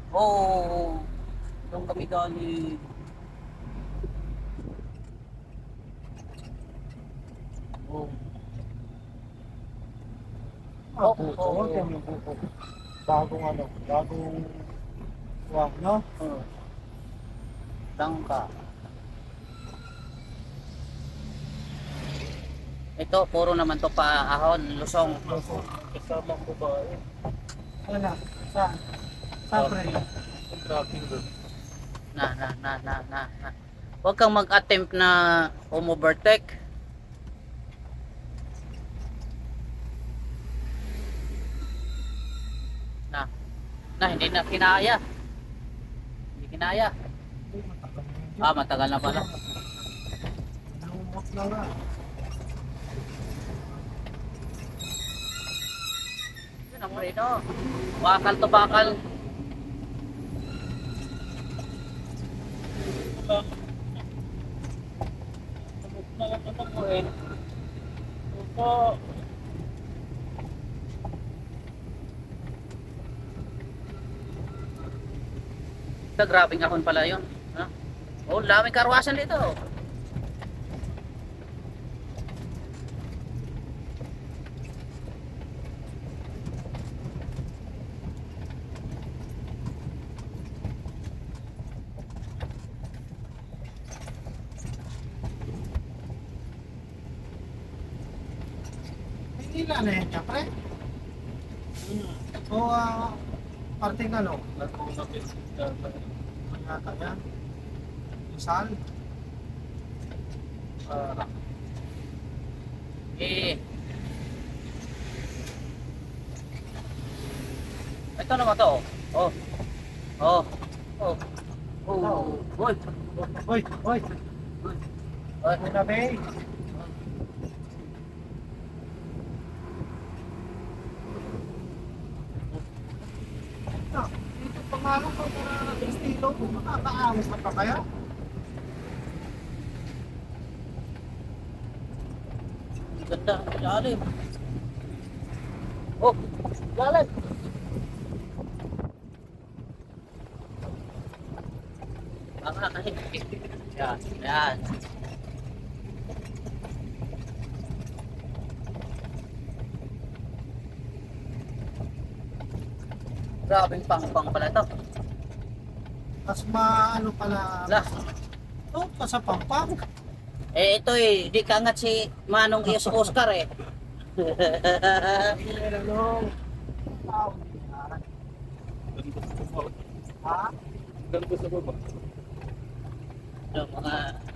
Oo, doon kami galing. Oo. Ah, Oh, buko. oo. Huwag yung buko. Bagong ano, bagong wag, no? Oh, tangka. Ito, puro naman to pa ahon, lusong. Opo. Kasama ko ba? Wala. Saan? Saan, pre? Tracking doon. Na. Huwag kang mag-attempt na umovertake. Na, hindi na kinaya. Hindi kinaya. Ah, matagal na pala. Nangungok na nga. Yun ang preno. Bakal to bakal. Opo. Ito, grabing ahon pala yun. Ha? Oh, daming karwasan dito. Manila na yan ka, pre? O, parting ano? Manyata yan. Isal? Eh, ito naman to. Oh. Oh. Oh. Oh. Hoy. Hoy, hoy! Hoy. Muna, bay! Ah, dito pangalan ko na estilo ko, makakaangas na pa kaya? Ganda, lalim. Oh, lalim. Baka kasi. Yan, yan. Grabing pang pala to. Mas maano pala, Lah, ito pa sa Pampang. eh ito eh, di kangat si Manong Ios Oscar eh. Ano? Ha? Ganito sa baba. Yung mga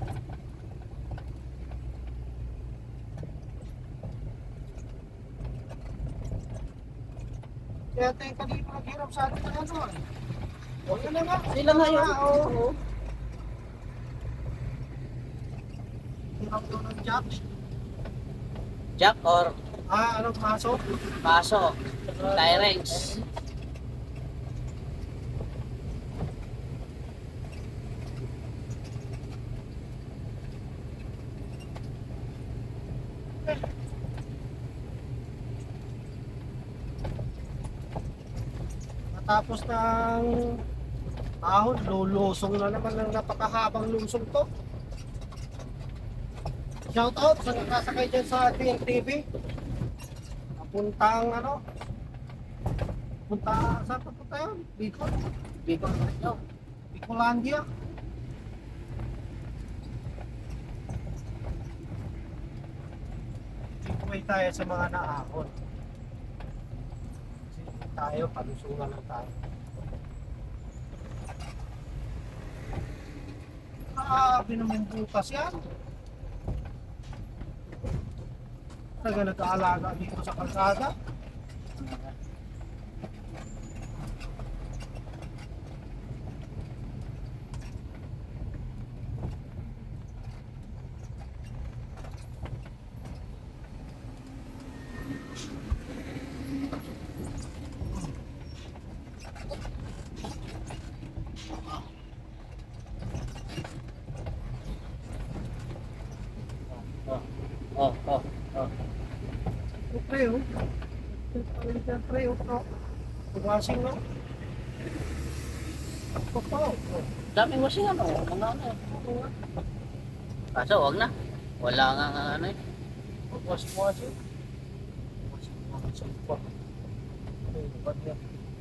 Kaya tayo kanina naghirap sa atin ng ano eh. O yun na nga. sila nga yun. Oo. Hirap doon ng jack. Jack or Ano pasok? Paso, Tyrex. Matapos ng ahon, lulusong na naman ng napakahabang lusong to. Shout out sa nakasakay dyan sa TNTV. Napuntang ano? Punta, saan pa punta yun? Bicol. Bicol no? Bicolandia. Giveaway tayo sa mga naahon. Kasi tayo, palusungan lang tayo. Naman bukas yan. Talaga nag-aalaga dito sa kalsada. Oh. Pre, oh. Pre, oh. Washing, no? Oo. Daming washing ano, mga ano. Kaso wag na. Wala nga nga ano eh. Washing. Washing pa. Ba't yan?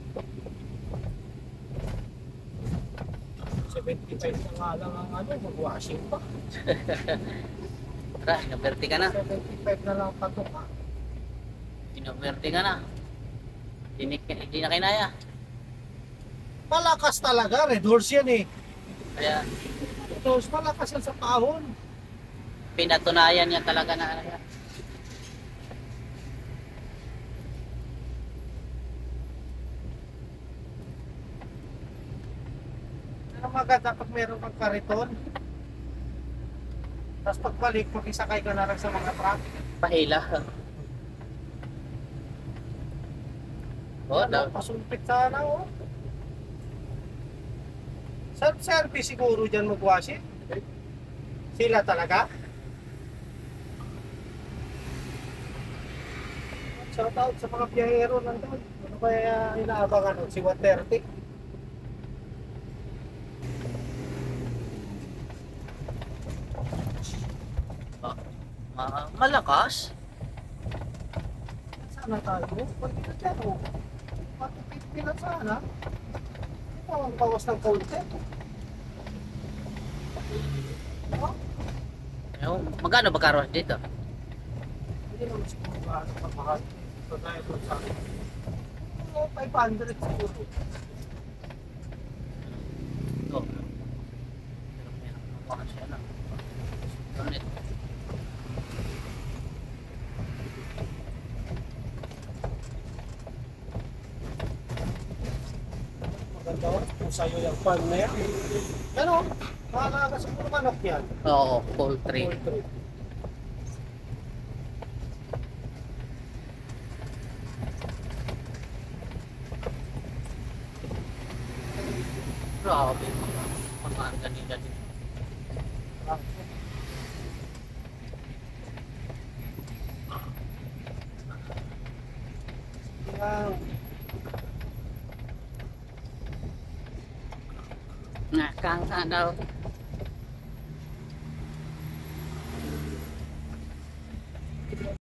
75 na nga lang ang ano, mag-washing pa. Tara, inoberte ka na. 75 na lang patuka. Inoberte ka na. Hindi na kinaya. Malakas talaga, red horse yan eh. Kaya Red horse, malakas yan sa pahon. pinatunayan niya talaga na ano yan. Ano maganda pag meron kang kariton? Tapos pagbalik, makisakay ka na lang sa mga truck. Pahila. Oh, daw. Pasumpit sana oh. Self-service siguro dyan mag-washing. Sila talaga? Shout out sa mga biyahero nandun. Ano kaya inaabangan si 130? Malakas. Sana tayo? Pwede na dyan oh. Matipid na sana. Ito ang bawas ng konti. Oh, Magkano ba karos dito? hindi naman siguro gaano kamahal. Ito tayo doon sa akin. 500 siguro. Ito. Baka siya na. Ganit. Maganda oh. Kung sa'yo yung farm na yan. Pero, mahalaga siguro manok yan. Oo, poultry. Poultry. Grabe. Mga ganila din. Yan. Nakang daw.